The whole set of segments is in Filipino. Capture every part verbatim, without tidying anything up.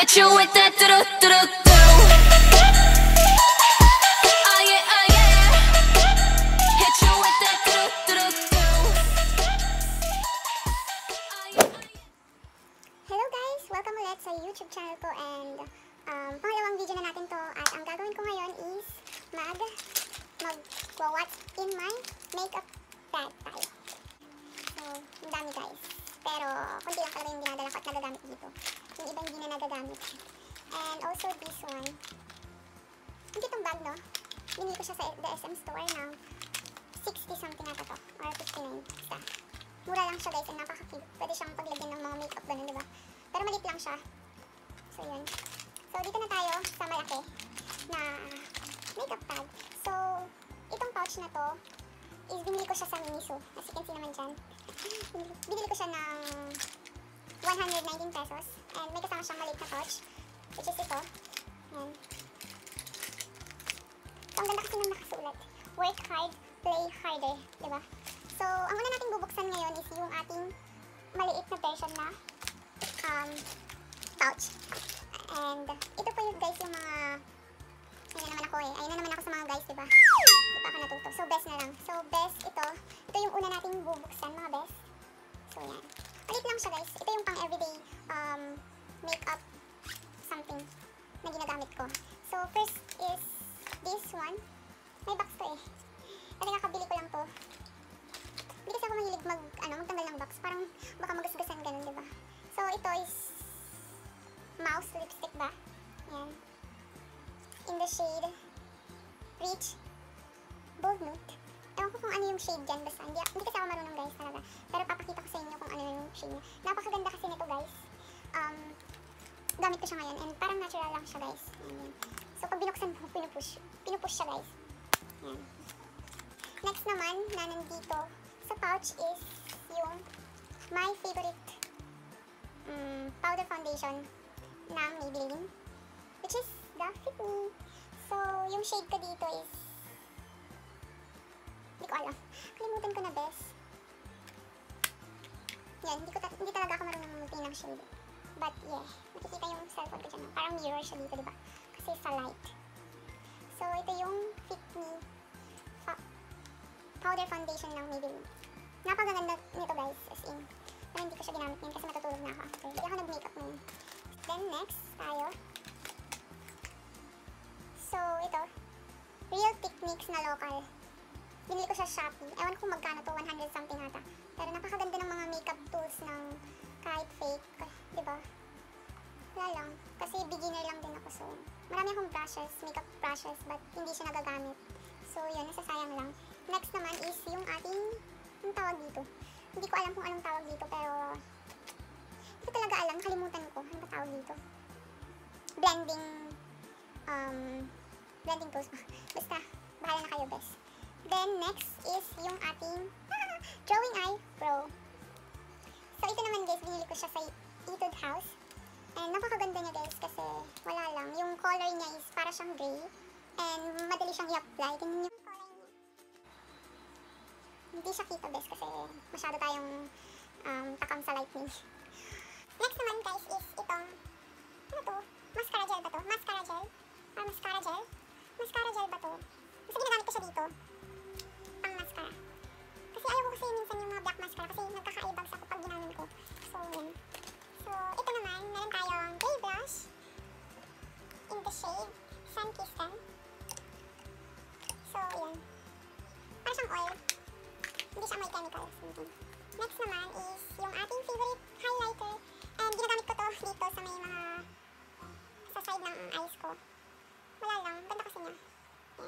Hit you with that do do do do. Oh yeah, oh yeah. Hit you with that do do do do. Hello guys! Welcome ulit sa YouTube channel ko and um, pangalawang video na natin to at ang gagawin ko ngayon is mag mag-what's in my makeup bag tayo. So, ang dami guys. Pero, konti lang talaga yung dinadala ko at nagagamit dito. Yung iba hindi na nagagamit. And also this one. Yung itong bag, no? Binili ko siya sa the S M store ng sixty something ata to. Or fifty-nine. Basta. Mura lang siya guys and napaka-cute. Pwede siyang paglagyan ng mga makeup ganun, diba? Pero maliit lang siya. So, yun. So, dito na tayo sa malaki na makeup bag. So, itong pouch na to is binili ko siya sa Miniso. As you can see naman dyan. Binili ko siya ng one hundred nineteen pesos. And may kasama siyang maliit na pouch. Which is ito. Yan. So, ang ganda kasi nung nakasulat. Work hard, play harder. Diba? So, ang una natin bubuksan ngayon is yung ating maliit na version na um, pouch. And ito po yung guys yung mga ayun naman ako eh. Ayun na naman ako sa mga guys, diba? Di pa ako natuto. So, best na lang. So, best ito. Ito yung una nating bubuksan, mga best. So, yan. Malit lang siya guys. Ito yung pang everyday um, makeup something na ginagamit ko. So, first is this one. May box to eh. Kasi nakabili ko lang to. Hindi kasi ako mahilig mag, ano, magtanggal ng box. Parang baka magasgasan ganun, diba? So, ito is mouse lipstick ba? Yan. In the shade Rich Bold Nude. Ewan ko kung ano yung shade dyan. Basta, hindi, hindi kasi ako marunong guys talaga. Pero papakita ko sa inyo kung ano yung shade niya. Napakaganda kasi nito guys. Um, gamit ko siya ngayon and parang natural lang siya guys. Yan. So, pag binuksan mo, pinupush. Pinupush siya guys. Yan. Next naman, na nandito sa pouch is yung my favorite um, powder foundation ng Maybelline, which is the Fit Me. So, yung shade ko dito is hindi ko alam. Kalimutan ko na best. Yan, hindi, ko ta hindi talaga ako marunong mamuti ng shade. But yeah, nakikita yung cellphone ko dyan. Parang mirror siya dito, diba? Kasi sa light. So, ito yung Fit Me powder foundation ng Maybelline. Napakaganda nito guys, as in. Pero hindi ko siya ginamit ngayon kasi matutulog na ako after. Hindi ako nag-makeup ngayon. Then next, tayo. So, ito. Real Techniques na local. Binili ko sa Shopee. Ewan kung magkano to, one hundred something ata. Pero napakaganda ng mga makeup tools ng kahit fake. Diba? Wala lang. Kasi beginner lang din ako. So, marami akong brushes, makeup brushes, but hindi siya nagagamit. So, yun, nasasayang lang. Next naman is yung ating, yung tawag dito. Hindi ko alam kung anong tawag dito, pero hindi ko talaga alam, kalimutan ko. Ano ba tawag dito? Blending, um, blending tools. Basta, bahala na kayo, best. Then, next is yung ating Drawing Eye Pro. So, ito naman guys, binili ko siya sa Etude House. And napakaganda niya guys, kasi wala lang. Yung color niya is para siyang gray. And madali siyang i-apply. Tingnan niyo yung color niya. Hindi siya kita best kasi masyado tayong um, takam sa lightning. Next naman guys is itong, ano to? Mascara gel ba to? Mascara gel? Or mascara gel? Mascara gel ba to? Kasi ginagamit ko siya dito. Pang mascara. Kasi ayaw ko kasi minsan yung mga black mascara kasi nagkaka-eyebags ako pag ginamit ko. So yun. So ito naman, meron tayong clay blush in the shade Sunkissed. So yun. Parang siyang oil. Hindi siya may chemicals. Next naman is yung ating favorite highlighter. And ginagamit ko to dito sa may mga sa side ng eyes ko. Wala lang. Ganda kasi niya. Yan.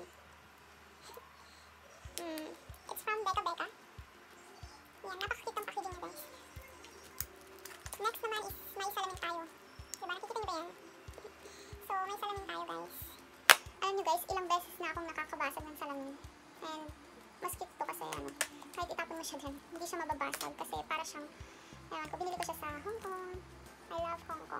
Hmm. It's from Becca Becca. Yan. Napakakit ang packaging niya guys. Next naman is may salamin tayo. Diba? Nakikita niyo ba yan? So may salamin tayo guys. Alam niyo guys, ilang beses na akong nakakabasag ng salamin. And mas cute to kasi ano, kahit itapon mo siya dyan, hindi siya mababasag kasi para siyang, ewan ko, binili ko siya sa Hong Kong. I love Hong Kong.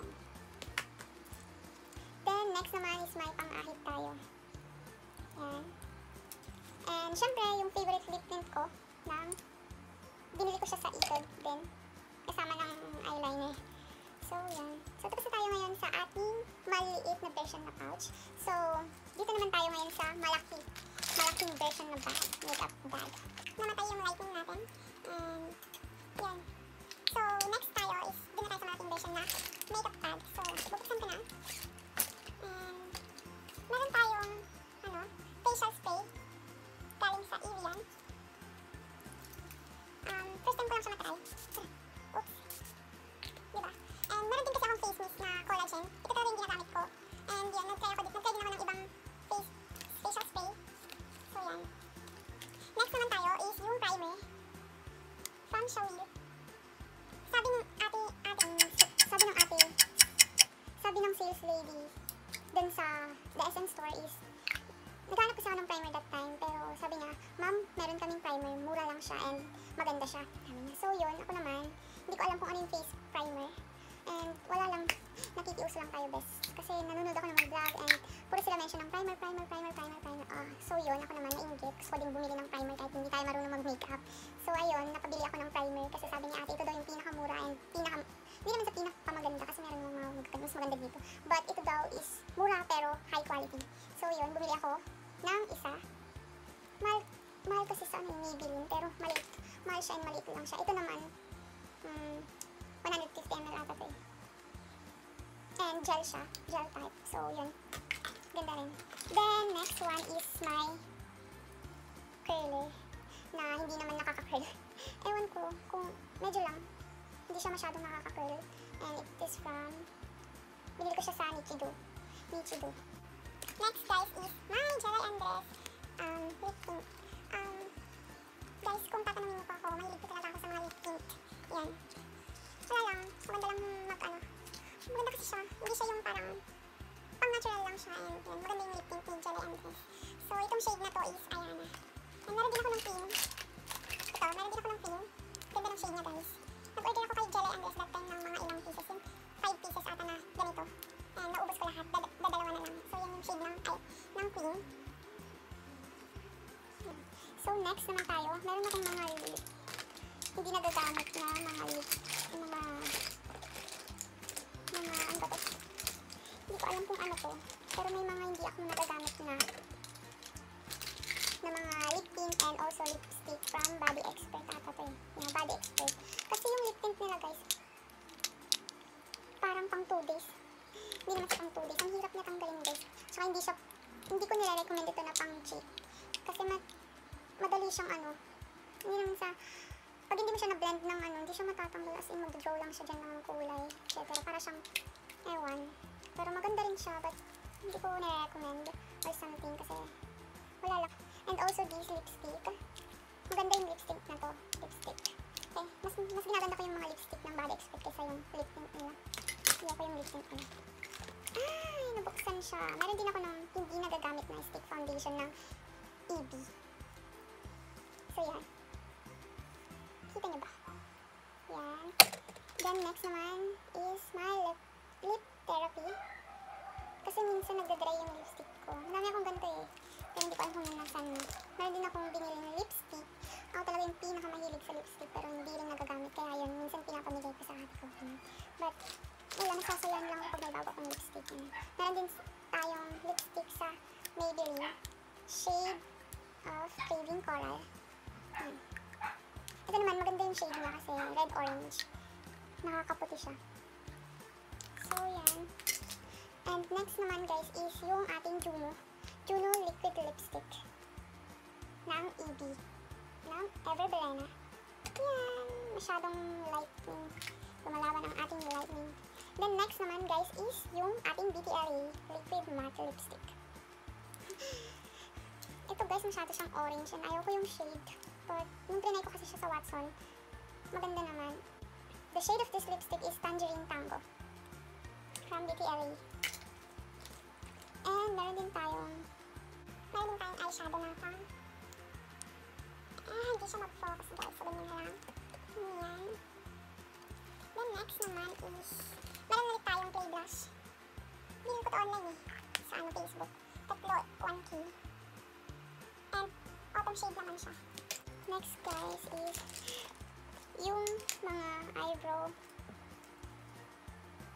Then, next naman is may pang-ahit tayo. Yan. And, syempre, yung favorite lip tint ko, ng, binili ko siya sa Etude din, kasama ng eyeliner. So, yan. So, tapos na tayo ngayon sa ating maliit na version na pouch. So, dito naman tayo ngayon sa malaki, malaking version na bag, makeup bag. Namatay yung lighting natin. And, yan. So, next tayo is, dito na tayo sa malaking version na makeup bag. So, bubuksan ko na. And, meron tayong, ano, facial spray. Galing sa Evian. Um, first time ko lang siya matry. Oops. Diba? And meron din kasi akong face mist na collagen. Ito talaga yung ginagamit ko. And yan, nag-try ako dito. Nag-try din ako ng ibang face, facial spray. So yan. Next naman tayo is yung primer. From Shawil. Sabi ng ate, ating, sabi ng ate, sabi ng sales lady dun sa The Essence store is, naghanap kasi ako ng primer that time, pero sabi niya, ma'am, meron kaming primer, mura lang siya and maganda siya. Sabi niya. So yun, ako naman, hindi ko alam kung ano yung face primer. And wala lang, nakikiuso lang tayo best. Kasi nanonood ako ng mga vlog and puro sila mention ng primer, primer, primer, primer, primer. Ah, so yun, ako naman nainggit. Gusto ko din bumili ng primer kahit hindi tayo marunong mag-makeup. So ayun, nakabili ako ng primer kasi sabi niya ate, ito daw yung pinakamura and pinaka, hindi naman sa pinakamaganda kasi meron yung mga mas maganda dito. But ito daw is mura pero high quality. So yun, bumili ako ng isa. Mahal, mahal kasi sa ano, Maybelline, pero maliit. Mahal siya and maliit lang siya. Ito naman, um, one hundred fifty milliliters ata to eh. And gel siya, gel type. So, yun. Ganda rin. Then, next one is my curler na hindi naman nakaka-curl. Ewan ko, kung medyo lang, hindi siya masyadong nakaka-curl. And it is from, binili ko siya sa Nichido. Nichido. Next, guys, is my Jelly Andres um, lip tint. Um, guys, kung tatanungin mo pa ako, mahilig ko talaga ako sa mga lip tint. Yan. Wala lang, maganda lang mag, ano, maganda kasi siya. Hindi siya yung parang, pang natural lang siya. And yan, maganda yung lip tint ni Jelly Andres. So, itong shade na to is Ayana. And meron din ako ng pink. Ito, meron din ako ng pink. Ganda ng shade niya, guys. Nag-order ako kay Jelly Andres that time ng mga ilang pieces. Yung five pieces ata na ganito. And naubos ko lahat. Dad dadalawa na lang. So, yan yung shade ng, ay, ng pink. So, next naman tayo. Meron akong mga lip. Hindi nagagamit na mga lip. Yung mga, mga, ano ba to? Hindi ko alam kung ano to. Pero may mga hindi ako nagagamit na na mga lip tint and also lipstick from Body Expert ata to eh. Yeah, Body Expert. Kasi yung lip tint nila, guys, parang pang two days. Hindi naman siya pang two days. Ang hirap niya tanggalin, guys. Tsaka hindi siya, hindi ko nire-recommend ito na pang cheap. Kasi ma madali siyang ano, hindi naman sa, pag hindi mo siya na-blend ng ano, hindi siya matatanggal as in mag-draw lang siya dyan ng kulay, et cetera. Para siyang, ewan. Pero maganda rin siya, but hindi ko nire-recommend or something kasi wala lang. And also this lipstick. Maganda yung lipstick na to. Lipstick. Okay, mas, mas ginaganda ko yung mga lipstick ng Body Expert kaysa yung lip tint nila. Hindi ako yung lip tint nila. Ay, nabuksan siya. Meron din ako ng hindi nagagamit na stick foundation ng E B. So, yan. Kita niyo ba? Yan. Then, next naman is my lip, lip therapy. Kasi minsan nagdadry yung lipstick ko. Marami akong ganito eh. Pero hindi ko alam kung nasan na. Meron din akong biniling lipstick. Ako talaga yung pinakamahilig sa lipstick pero hindi rin nagagamit. Kaya yun, minsan pinapamigay ko sa ate ko. But, wala, nasasayan lang ako pag may bago akong lipstick. Meron din tayong lipstick sa Maybelline. Shade of Craving Coral. Hmm. Ito naman, maganda yung shade niya kasi red-orange. Nakakaputi siya. So, yan. And next naman, guys, is yung ating Juno. Juno Liquid Lipstick. Ng E B. Ng Everblena. Yan. Masyadong lightning. Lumalaban ang ating lightning. Then, next naman, guys, is yung ating B T L A Liquid Matte Lipstick. Ito, guys, masyado siyang orange. And ayaw ko yung shade. But, nung trinay ko kasi siya sa Watson, maganda naman. The shade of this lipstick is Tangerine Tango. From B T L A. And, meron din tayong, meron din tayong eyeshadow na pang, ah, hindi siya mag-focus, guys. So, ganyan na lang. Yan. Then, next naman is, meron ulit tayong clay blush. Bilhin ko to online eh. Sa ano, Facebook. Tatlo, one key. And, autumn shade naman siya. Next, guys, is yung mga eyebrow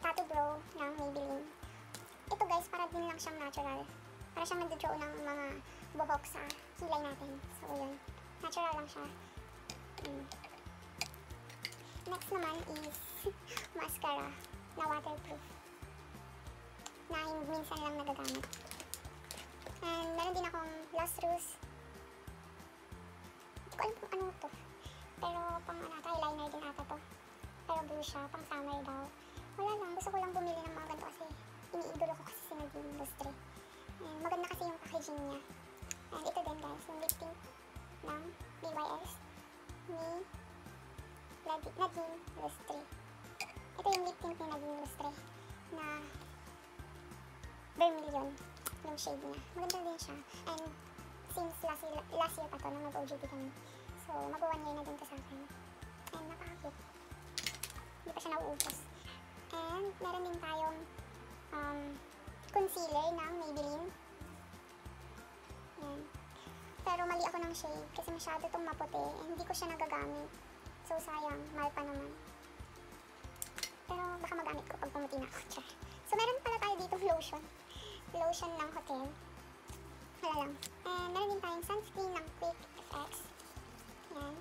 Tattoo Brow ng Maybelline. Ito guys, para din lang siyang natural. Para siyang nag-draw ng mga buhok sa kilay natin. So, yun. Natural lang siya. Mm. Next naman is mascara na waterproof. Na minsan lang nagagamit. And meron din akong Lustrous. Hindi ko alam kung ano to. Pero pang ano, eyeliner din ata to. Pero blue siya, pang summer daw. Wala lang, gusto ko lang bumili ng mga ganito kasi iniidolo ko kasi si Nadine Lustre. And maganda kasi yung packaging niya. And ito din guys, yung lip tint ng B Y S ni Nadi- Nadine Lustre. Ito yung lip tint ni Nadine Lustre na Vermilion yung shade niya. Maganda din siya. And since last year, last year pa to nung nag-O J T kami. So mag-one year na din to sa akin. And napaka-cute. Hindi pa siya nauubos. And meron din tayong um, concealer ng Maybelline. Yan. Pero mali ako ng shade kasi masyado itong maputi. And hindi ko siya nagagamit. So sayang, mahal pa naman. Pero baka magamit ko pag pumuti na ako. Char. So meron pala tayo dito lotion. Lotion ng hotel. Wala lang. And meron din tayong sunscreen ng Quick F X. Yan.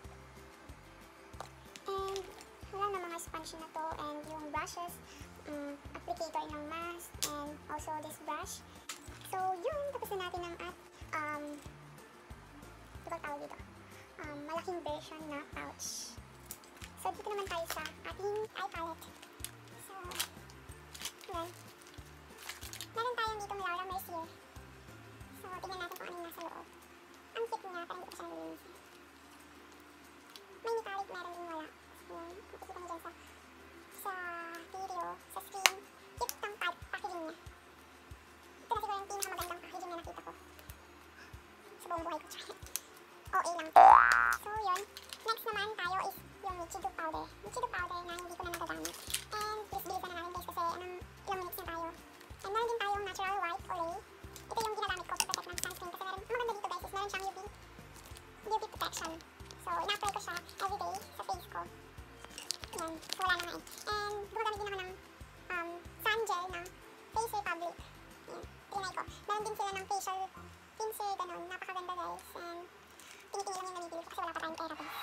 And wala na mga sponge na to. And yung brushes, um, applicator ng mask, and also this brush. So yun, tapos na natin ang at um, ito ba tawag dito? Um, malaking version na pouch. So dito naman tayo sa ating eye palette. So, yan. Meron tayong dito Laura Mercier. So, tingnan natin kung ano yung nasa loob. Ang cute niya, pero hindi ko siya nalilinis. May metallic, meron din wala. Yan, makikita mo dyan sa sa video, sa screen. Cute ang packaging niya. Ito na siguro yung pinakamagandang packaging na nakita ko sa buong buhay ko. O A lang. So, yun. Next naman tayo is yung Michidu powder. Michidu powder na hindi ko na nagagamit. And please bilisan na namin guys kasi anong ilang minutes na tayo. And meron din tayong natural white Olay. Ito yung ginagamit ko to protect ng sunscreen kasi meron, ang maganda dito guys is meron siyang U V U V protection. So, ina-apply ko siya everyday sa face ko. Yan. So, wala na nga eh. And gumagamit din ako ng um, sun gel ng Face Republic. Yan. Tinay ko. Meron din sila ng facial cleanser, ganun. Napakaganda guys. And tinitingin lang yung nabibili ko kasi wala pa tayong pera guys.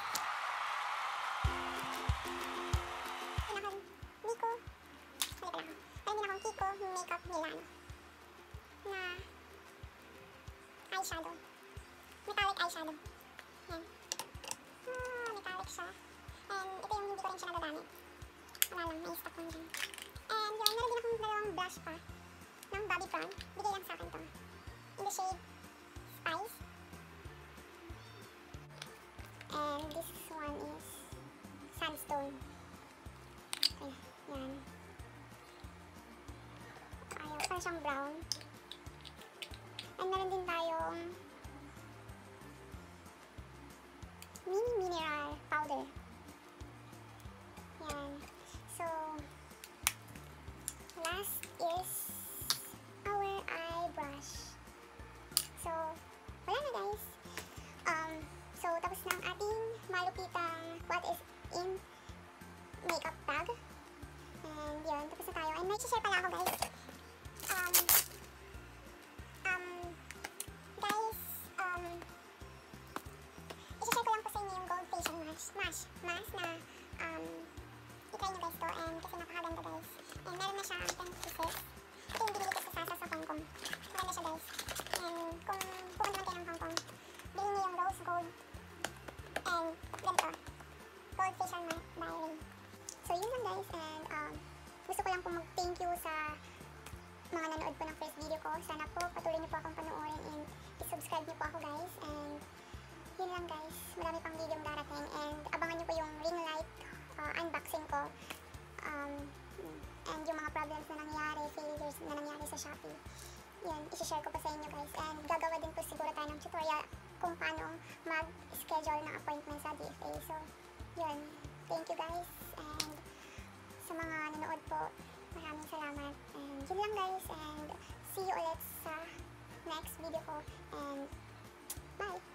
Meron akong Nico. Hali pala ako. Meron din akong Kiko Makeup Milano na eyeshadow. Metallic eyeshadow. Yan. Ah, metallic siya. And ito yung hindi ko rin siya nagagamit. Wala lang, may stock lang dyan. And yun, meron din akong dalawang blush pa ng Bobbi Brown. Bigay lang sa akin to. In the shade Spice. And this one is Sandstone. Okay, yan. Ayaw, parang siyang brown. And meron din tayong mini mineral powder. Yan. So, last is our eye brush. So, wala na guys. Um, so, tapos na ang ating malupitang what is in makeup bag. And yun, tapos na tayo. And may share pala ako guys. Um, um, guys, um, i-share ko lang po sa inyo yung gold facial mask, mask, mask na, um, i-try nyo guys to, and kasi napakaganda guys. And meron na siya ang ten pieces. Ito yung binili ko sa Sasa sa Hong Kong. Maganda siya guys. And kung pumunta man kayo ng Hong Kong, bilhin nyo yung rose gold and ganito, gold facial mask by Ray. So yun lang guys, and um, gusto ko lang po mag-thank you sa mga nanood po ng first video ko. Sana po patuloy niyo po akong panoorin and i-subscribe niyo po ako guys. And yun lang guys, marami pang video darating, and abangan niyo po yung ring light uh, unboxing ko. Um, and yung mga problems na nangyari, failures na nangyari sa Shopee. Yan, isi-share ko pa sa inyo guys. And gagawa din po siguro tayo ng tutorial kung paano mag-schedule ng appointment sa D F A. So, yun. Thank you guys. And sa mga nanood po, maraming salamat. And yun lang guys. And see you ulit sa next video ko. And bye!